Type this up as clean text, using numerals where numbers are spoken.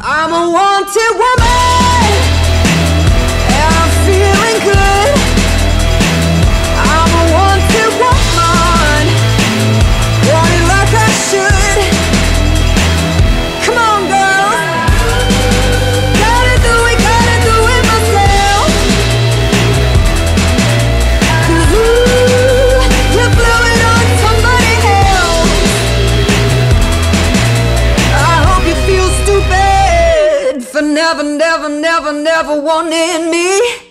I'm a wanted woman, and I'm feeling good. I'm a wanted woman, want it like I should. Come on, girl, gotta do it myself. 'Cause ooh, you blew it on somebody else. I hope you feel stupid for never, never, never, never wanting me.